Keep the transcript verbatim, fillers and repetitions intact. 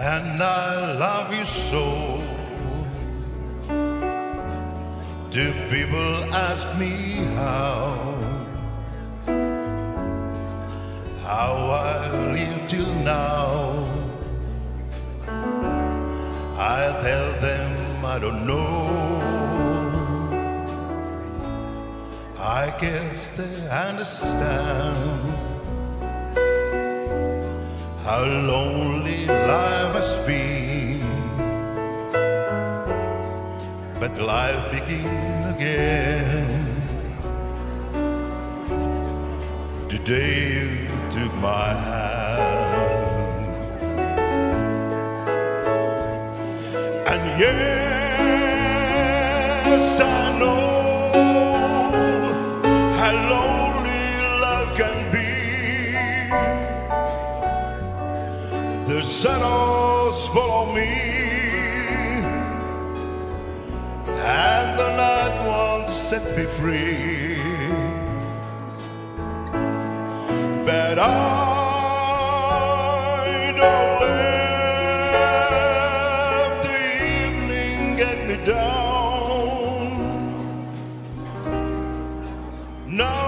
and I love you so. Do people ask me how, how I live till now? I tell them I don't know. I guess they understand how lonely life has been. But life begins again the day you took my hand. And yes, I know how lonely life can be. The shadows follow me, and the night won't set me free. But I don't let the evening get me down. No.